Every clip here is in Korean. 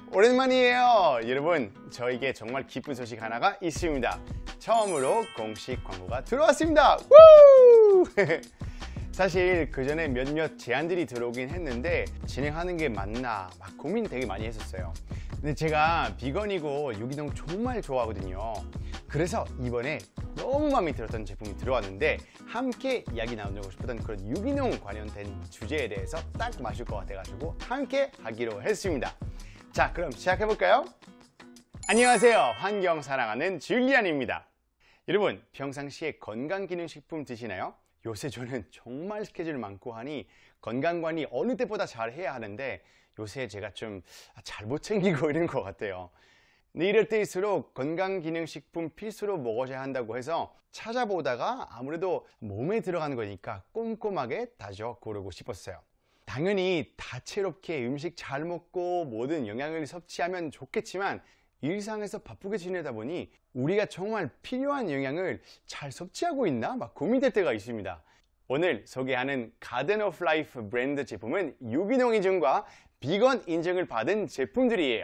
오랜만이에요. 여러분, 저에게 정말 기쁜 소식 하나가 있습니다. 처음으로 공식 광고가 들어왔습니다. 우! 사실 그 전에 몇몇 제안들이 들어오긴 했는데 진행하는 게 맞나 막 고민 되게 많이 했었어요. 근데 제가 비건이고 유기농 정말 좋아하거든요. 그래서 이번에 너무 마음에 들었던 제품이 들어왔는데 함께 이야기 나누고 싶었던 그런 유기농 관련된 주제에 대해서 딱 맞을 것 같아가지고 함께 하기로 했습니다. 자, 그럼 시작해볼까요? 안녕하세요. 환경 사랑하는 줄리안입니다. 여러분, 평상시에 건강기능식품 드시나요? 요새 저는 정말 스케줄 많고 하니 건강관리 어느 때보다 잘 해야 하는데 요새 제가 좀 잘 못 챙기고 있는 것 같아요. 근데 이럴 때일수록 건강기능식품 필수로 먹어야 한다고 해서 찾아보다가 아무래도 몸에 들어가는 거니까 꼼꼼하게 다져 고르고 싶었어요. 당연히 다채롭게 음식 잘 먹고 모든 영양을 섭취하면 좋겠지만 일상에서 바쁘게 지내다 보니 우리가 정말 필요한 영양을 잘 섭취하고 있나 막 고민될 때가 있습니다. 오늘 소개하는 가든 오브 라이프 브랜드 제품은 유기농 인증과 비건 인증을 받은 제품들이에요.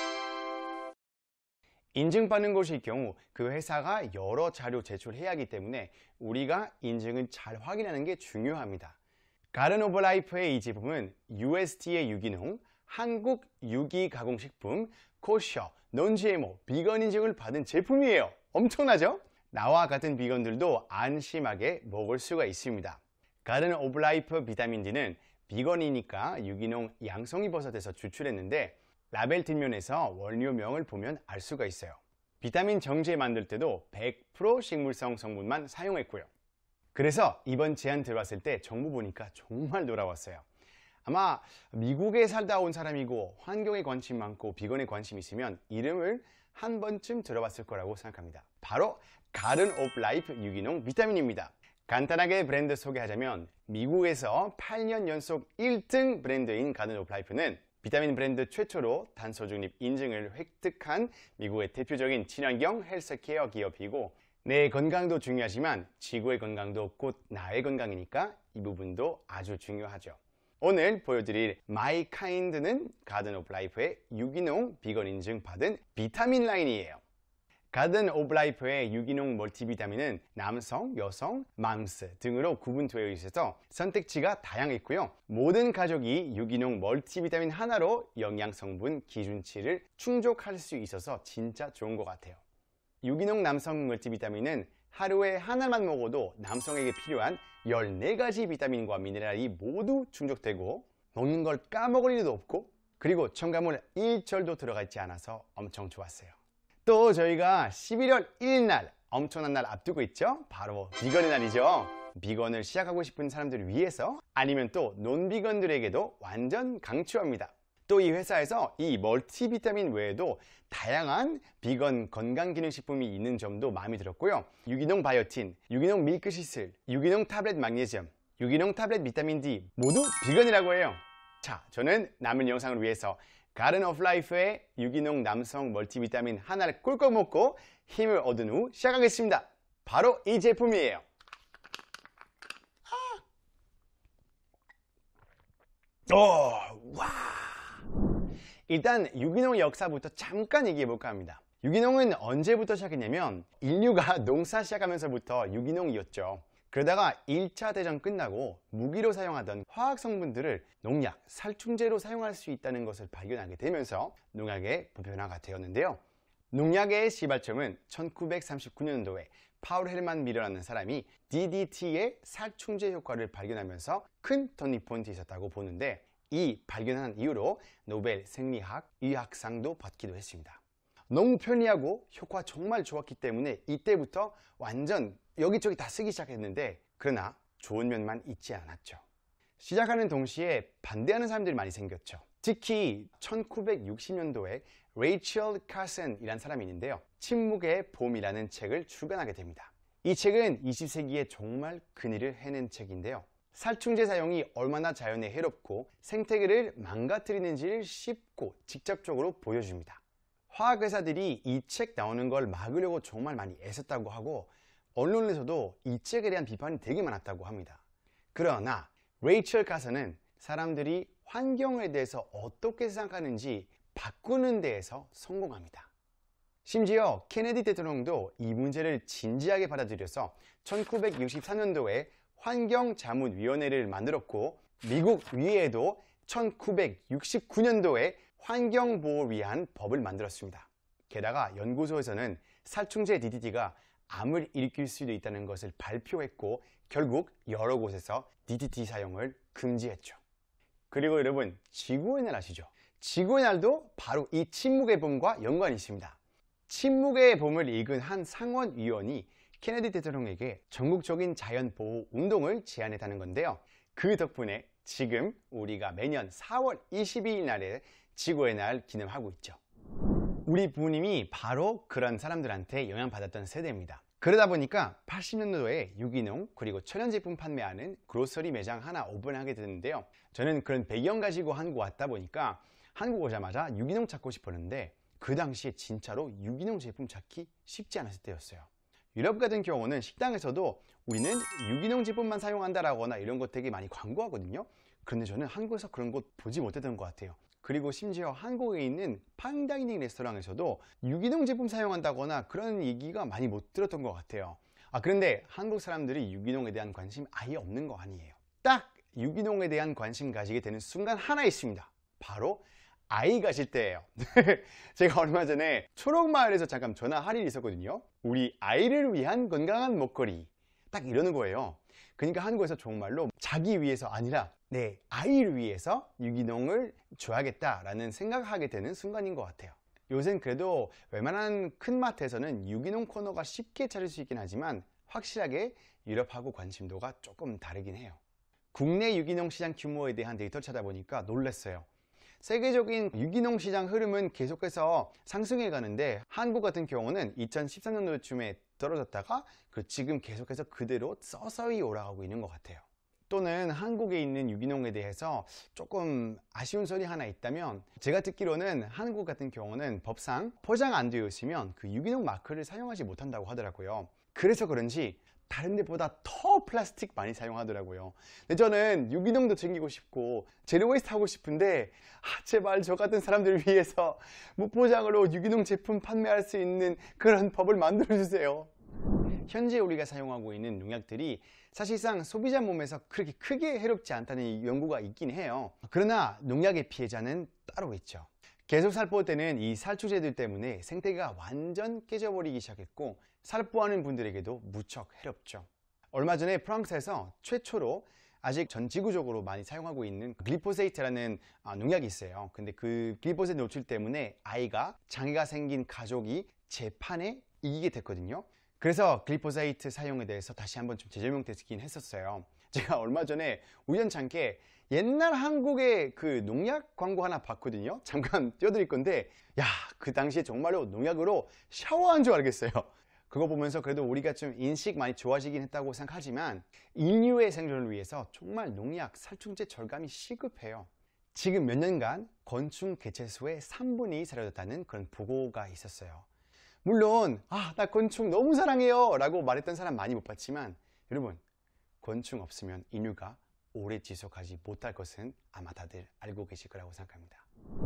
인증받는 곳일 경우 그 회사가 여러 자료 제출해야 하기 때문에 우리가 인증을 잘 확인하는 게 중요합니다. 가든 오브 라이프의 이 제품은 USDA 유기농, 한국 유기가공식품, 코셔, 논GMO, 비건 인증을 받은 제품이에요. 엄청나죠? 나와 같은 비건들도 안심하게 먹을 수가 있습니다. 가든 오브 라이프 비타민 D는 비건이니까 유기농 양송이 버섯에서 추출했는데 라벨 뒷면에서 원료명을 보면 알 수가 있어요. 비타민 정제 만들 때도 100% 식물성 성분만 사용했고요. 그래서 이번 제안 들어왔을 때 정보 보니까 정말 놀라웠어요. 아마 미국에 살다 온 사람이고 환경에 관심 많고 비건에 관심 있으면 이름을 한 번쯤 들어봤을 거라고 생각합니다. 바로 가든 오브 라이프 유기농 비타민입니다. 간단하게 브랜드 소개하자면 미국에서 8년 연속 1등 브랜드인 가든 오브 라이프는 비타민 브랜드 최초로 탄소 중립 인증을 획득한 미국의 대표적인 친환경 헬스케어 기업이고 내 건강도 중요하지만 지구의 건강도 곧 나의 건강이니까 이 부분도 아주 중요하죠. 오늘 보여드릴 마이 카인드는 가든 오브 라이프의 유기농 비건 인증 받은 비타민 라인이에요. 가든 오브 라이프의 유기농 멀티비타민은 남성, 여성, 맘스 등으로 구분되어 있어서 선택지가 다양했고요. 모든 가족이 유기농 멀티비타민 하나로 영양 성분 기준치를 충족할 수 있어서 진짜 좋은 것 같아요. 유기농 남성 멀티비타민은 하루에 하나만 먹어도 남성에게 필요한 14가지 비타민과 미네랄이 모두 충족되고 먹는 걸 까먹을 일도 없고 그리고 첨가물 1절도 들어가 있지 않아서 엄청 좋았어요. 또 저희가 11월 1일 날 엄청난 날 앞두고 있죠? 바로 비건의 날이죠. 비건을 시작하고 싶은 사람들을 위해서 아니면 또 논비건들에게도 완전 강추합니다. 또 이 회사에서 이 멀티비타민 외에도 다양한 비건 건강기능식품이 있는 점도 마음에 들었고요. 유기농 바이오틴, 유기농 밀크시슬, 유기농 타블렛 마그네슘, 유기농 타블렛 비타민 D 모두 비건이라고 해요. 자, 저는 남은 영상을 위해서 가든 오브 라이프의 유기농 남성 멀티비타민 하나를 꿀꺽 먹고 힘을 얻은 후 시작하겠습니다. 바로 이 제품이에요. 와! 일단 유기농 역사부터 잠깐 얘기해볼까 합니다. 유기농은 언제부터 시작했냐면 인류가 농사 시작하면서부터 유기농이었죠. 그러다가 1차 대전 끝나고 무기로 사용하던 화학 성분들을 농약, 살충제로 사용할 수 있다는 것을 발견하게 되면서 농약의 보편화가 되었는데요. 농약의 시발점은 1939년도에 파울 헬만 미러라는 사람이 DDT의 살충제 효과를 발견하면서 큰 터닝포인트 있었다고 보는데 이 발견한 이후로 노벨 생리학, 의학상도 받기도 했습니다. 너무 편리하고 효과 정말 좋았기 때문에 이때부터 완전 여기저기 다 쓰기 시작했는데 그러나 좋은 면만 있지 않았죠. 시작하는 동시에 반대하는 사람들이 많이 생겼죠. 특히 1960년도에 레이첼 카슨이라는 사람이 있는데요. 침묵의 봄이라는 책을 출간하게 됩니다. 이 책은 20세기에 정말 큰일을 해낸 책인데요. 살충제 사용이 얼마나 자연에 해롭고 생태계를 망가뜨리는지를 쉽고 직접적으로 보여줍니다. 화학회사들이 이 책 나오는 걸 막으려고 정말 많이 애썼다고 하고 언론에서도 이 책에 대한 비판이 되게 많았다고 합니다. 그러나 레이첼 카슨은 사람들이 환경에 대해서 어떻게 생각하는지 바꾸는 데에서 성공합니다. 심지어 케네디 대통령도 이 문제를 진지하게 받아들여서 1964년도에 환경자문위원회를 만들었고 미국 의회에도 1969년도에 환경보호를 위한 법을 만들었습니다. 게다가 연구소에서는 살충제 DDT가 암을 일으킬 수도 있다는 것을 발표했고 결국 여러 곳에서 DDT 사용을 금지했죠. 그리고 여러분, 지구의 날 아시죠? 지구의 날도 바로 이 침묵의 봄과 연관이 있습니다. 침묵의 봄을 읽은 한 상원의원이 케네디 대통령에게 전국적인 자연보호 운동을 제안했다는 건데요. 그 덕분에 지금 우리가 매년 4월 22일 날에 지구의 날 기념하고 있죠. 우리 부모님이 바로 그런 사람들한테 영향받았던 세대입니다. 그러다 보니까 80년도에 유기농 그리고 천연제품 판매하는 그로서리 매장 하나 오픈하게 됐는데요. 저는 그런 배경 가지고 한국 왔다 보니까 한국 오자마자 유기농 찾고 싶었는데 그 당시에 진짜로 유기농 제품 찾기 쉽지 않았을 때였어요. 유럽 같은 경우는 식당에서도 우리는 유기농 제품만 사용한다라거나 이런 것 되게 많이 광고하거든요. 그런데 저는 한국에서 그런 것 보지 못했던 것 같아요. 그리고 심지어 한국에 있는 파인다이닝 레스토랑에서도 유기농 제품 사용한다거나 그런 얘기가 많이 못 들었던 것 같아요. 그런데 한국 사람들이 유기농에 대한 관심 아예 없는 거 아니에요. 딱 유기농에 대한 관심 가지게 되는 순간 하나 있습니다. 바로 아이 가질 때예요. 제가 얼마 전에 초록마을에서 잠깐 전화할 일이 있었거든요. 우리 아이를 위한 건강한 먹거리, 딱 이러는 거예요. 그러니까 한국에서 정말로 자기 위해서 아니라 내 아이를 위해서 유기농을 줘야겠다라는 생각하게 되는 순간인 것 같아요. 요새는 그래도 웬만한 큰 마트에서는 유기농 코너가 쉽게 찾을 수 있긴 하지만 확실하게 유럽하고 관심도가 조금 다르긴 해요. 국내 유기농 시장 규모에 대한 데이터를 찾아보니까 놀랐어요. 세계적인 유기농 시장 흐름은 계속해서 상승해 가는데 한국 같은 경우는 2013년도쯤에 떨어졌다가 지금 계속해서 그대로 서서히 올라가고 있는 것 같아요. 또는 한국에 있는 유기농에 대해서 조금 아쉬운 소리 하나 있다면 제가 듣기로는 한국 같은 경우는 법상 포장 안 되어 있으면 그 유기농 마크를 사용하지 못한다고 하더라고요. 그래서 그런지 다른 데보다 더 플라스틱 많이 사용하더라고요. 근데 저는 유기농도 챙기고 싶고 제로 웨이스트 하고 싶은데 제발 저 같은 사람들을 위해서 무포장으로 유기농 제품 판매할 수 있는 그런 법을 만들어 주세요. 현재 우리가 사용하고 있는 농약들이 사실상 소비자 몸에서 그렇게 크게 해롭지 않다는 연구가 있긴 해요. 그러나 농약의 피해자는 따로 있죠. 계속 살포 때는 이 살충제들 때문에 생태계가 완전 깨져버리기 시작했고 살포하는 분들에게도 무척 해롭죠. 얼마 전에 프랑스에서 최초로 아직 전 지구적으로 많이 사용하고 있는 글리포세이트라는 농약이 있어요. 근데 그 글리포세이트 노출 때문에 아이가 장애가 생긴 가족이 재판에 이기게 됐거든요. 그래서 글리포세이트 사용에 대해서 다시 한번 좀 재조명되긴 했었어요. 제가 얼마 전에 우연찮게 옛날 한국의 그 농약 광고 하나 봤거든요. 잠깐 띄워드릴 건데 그 당시에 정말로 농약으로 샤워한 줄 알겠어요. 그거 보면서 그래도 우리가 좀 인식 많이 좋아지긴 했다고 생각하지만 인류의 생존을 위해서 정말 농약, 살충제 절감이 시급해요. 지금 몇 년간 곤충 개체수의 3분의 2 사라졌다는 그런 보고가 있었어요. 물론 나 곤충 너무 사랑해요 라고 말했던 사람 많이 못 봤지만 여러분, 곤충 없으면 인류가 오래 지속하지 못할 것은 아마 다들 알고 계실 거라고 생각합니다.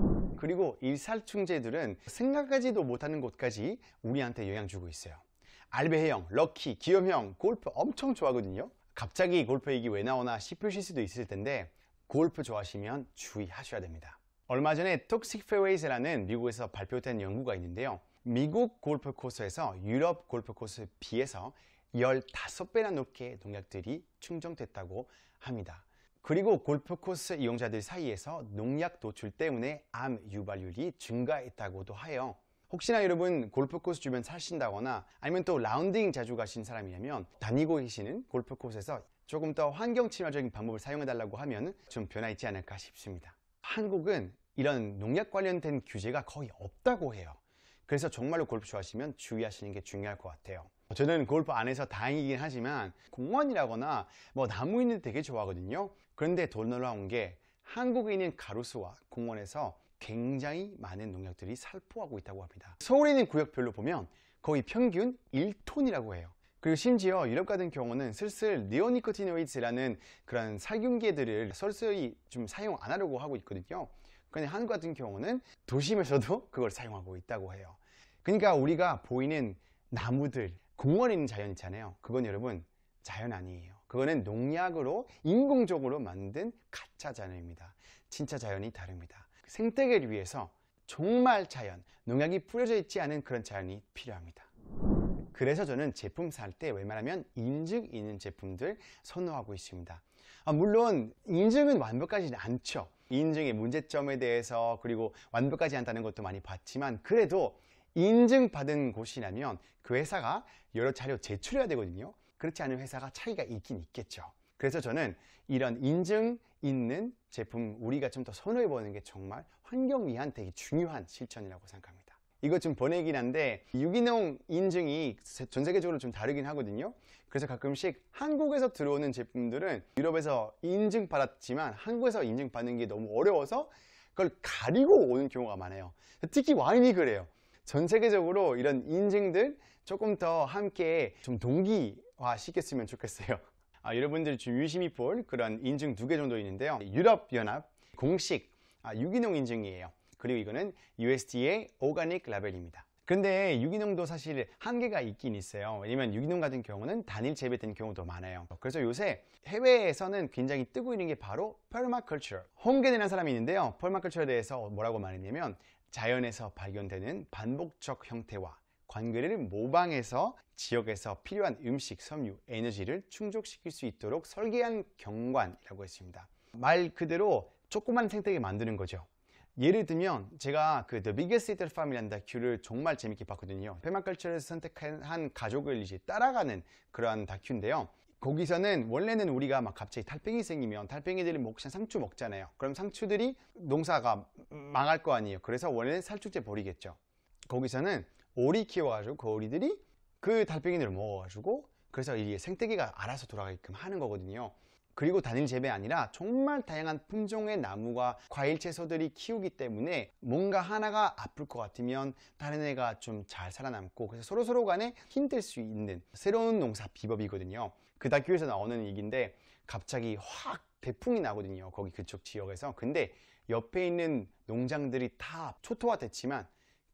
그리고 이 살충제들은 생각하지도 못하는 곳까지 우리한테 영향 주고 있어요. 알베형, 럭키, 기욤형, 골프 엄청 좋아하거든요. 갑자기 골프 얘기 왜 나오나 싶으실 수도 있을 텐데 골프 좋아하시면 주의하셔야 됩니다. 얼마 전에 Toxic Fairways라는 미국에서 발표된 연구가 있는데요. 미국 골프 코스에서 유럽 골프 코스에 비해서 15배나 높게 농약들이 충전됐다고 합니다. 그리고 골프 코스 이용자들 사이에서 농약 노출 때문에 암 유발률이 증가했다고도 해요. 혹시나 여러분 골프 코스 주변 사신다거나 아니면 또 라운딩 자주 가신 사람이라면 다니고 계시는 골프 코스에서 조금 더 환경 친화적인 방법을 사용해 달라고 하면 좀 변화 있지 않을까 싶습니다. 한국은 이런 농약 관련된 규제가 거의 없다고 해요. 그래서 정말로 골프 좋아하시면 주의하시는 게 중요할 것 같아요. 저는 골프 안 해서 다행이긴 하지만 공원이라거나 나무 있는 데 되게 좋아하거든요. 그런데 더 놀라운 게 한국에 있는 가로수와 공원에서 굉장히 많은 농약들이 살포하고 있다고 합니다. 서울에 있는 구역별로 보면 거의 평균 1톤이라고 해요. 그리고 심지어 유럽 같은 경우는 슬슬 네오니코티노이드라는 그런 살균제들을 서서히 좀 사용 안 하려고 하고 있거든요. 근데 한국 같은 경우는 도심에서도 그걸 사용하고 있다고 해요. 그러니까 우리가 보이는 나무들, 공원에 있는 자연 있잖아요. 그건 여러분 자연 아니에요. 그거는 농약으로 인공적으로 만든 가짜 자연입니다. 진짜 자연이 다릅니다. 생태계를 위해서 정말 자연, 농약이 뿌려져 있지 않은 그런 자연이 필요합니다. 그래서 저는 제품 살 때 웬만하면 인증 있는 제품들 선호하고 있습니다. 물론 인증은 완벽하지 않죠. 인증의 문제점에 대해서 그리고 완벽하지 않다는 것도 많이 봤지만 그래도 인증받은 곳이라면 그 회사가 여러 자료 제출해야 되거든요. 그렇지 않은 회사가 차이가 있긴 있겠죠. 그래서 저는 이런 인증 있는 제품 우리가 좀 더 선호해 보는 게 정말 환경 위한 되게 중요한 실천이라고 생각합니다. 이거 좀 번외긴 한데 유기농 인증이 전 세계적으로 좀 다르긴 하거든요. 그래서 가끔씩 한국에서 들어오는 제품들은 유럽에서 인증받았지만 한국에서 인증받는 게 너무 어려워서 그걸 가리고 오는 경우가 많아요. 특히 와인이 그래요. 전 세계적으로 이런 인증들 조금 더 함께 좀 동기화 시켰으면 좋겠어요. 여러분들이 좀 유심히 볼 그런 인증 2개 정도 있는데요. 유럽연합 공식 유기농 인증이에요. 그리고 이거는 USDA 오가닉 라벨입니다. 근데 유기농도 사실 한계가 있긴 있어요. 왜냐면 유기농 같은 경우는 단일 재배된 경우도 많아요. 그래서 요새 해외에서는 굉장히 뜨고 있는 게 바로 퍼마컬처. 홍게라는 사람이 있는데요. 퍼마컬처에 대해서 뭐라고 말했냐면 자연에서 발견되는 반복적 형태와 관계를 모방해서 지역에서 필요한 음식, 섬유, 에너지를 충족시킬 수 있도록 설계한 경관이라고 했습니다. 말 그대로 조그만 생태계 만드는 거죠. 예를 들면 제가 그 The Biggest Little Farm이라는 다큐를 정말 재밌게 봤거든요. 페마컬처에서 선택한 가족을 이제 따라가는 그런 다큐인데요. 거기서는 원래는 우리가 막 갑자기 달팽이 생기면 달팽이들이 혹시 상추 먹잖아요. 그럼 상추들이 농사가 망할 거 아니에요. 그래서 원래는 살충제 버리겠죠. 거기서는 오리 키워가지고 그 오리들이 그 달팽이들을 먹어가지고 그래서 이 생태계가 알아서 돌아가게끔 하는 거거든요. 그리고 단일 재배 아니라 정말 다양한 품종의 나무와 과일 채소들이 키우기 때문에 뭔가 하나가 아플 것 같으면 다른 애가 좀 잘 살아남고 그래서 서로 간에 힘들 수 있는 새로운 농사 비법이거든요. 그 다큐에서 나오는 얘기인데 갑자기 확 대풍이 나거든요. 거기 그쪽 지역에서. 근데 옆에 있는 농장들이 다 초토화됐지만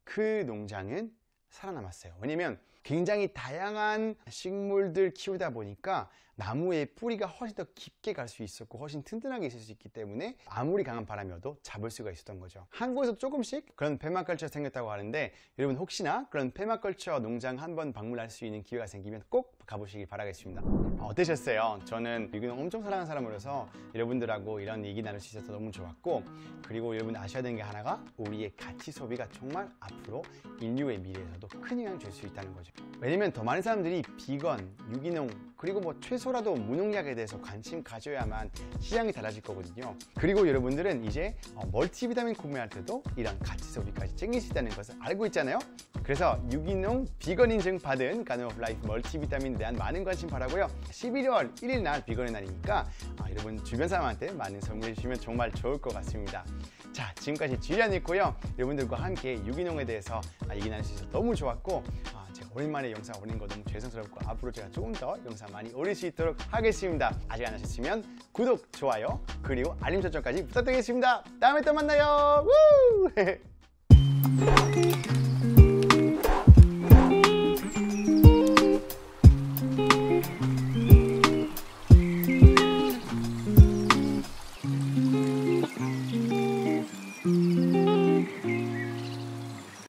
그 농장은 살아남았어요. 왜냐면 굉장히 다양한 식물들 키우다 보니까 나무의 뿌리가 훨씬 더 깊게 갈 수 있었고 훨씬 튼튼하게 있을 수 있기 때문에 아무리 강한 바람이 와도 잡을 수가 있었던 거죠. 한국에서 조금씩 그런 페마컬처가 생겼다고 하는데 여러분 혹시나 그런 페마컬처 농장 한번 방문할 수 있는 기회가 생기면 꼭 가보시길 바라겠습니다. 어떠셨어요? 저는 유기농 엄청 사랑하는 사람으로서 여러분들하고 이런 얘기 나눌 수 있어서 너무 좋았고 그리고 여러분 아셔야 되는 게 하나가 우리의 가치 소비가 정말 앞으로 인류의 미래에서도 큰 영향을 줄 수 있다는 거죠. 왜냐면 더 많은 사람들이 비건, 유기농 그리고 뭐 최소라도 무농약에 대해서 관심 가져야만 시장이 달라질 거거든요. 그리고 여러분들은 이제 멀티비타민 구매할 때도 이런 가치 소비까지 챙길 수 있다는 것을 알고 있잖아요. 그래서 유기농 비건 인증 받은 가든 오브 라이프 멀티비타민에 대한 많은 관심 바라고요. 11월 1일 날 비건의 날이니까 여러분 주변 사람한테 많은 선물해 주시면 정말 좋을 것 같습니다. 자, 지금까지 주리안이었고요. 여러분들과 함께 유기농에 대해서 얘기 나눌 수 있어서 너무 좋았고 제가 오랜만에 영상 올린 거 너무 죄송스럽고 앞으로 제가 조금 더 영상 많이 올릴 수 있도록 하겠습니다. 아직 안 하셨으면 구독, 좋아요, 그리고 알림 설정까지 부탁드리겠습니다. 다음에 또 만나요. 우!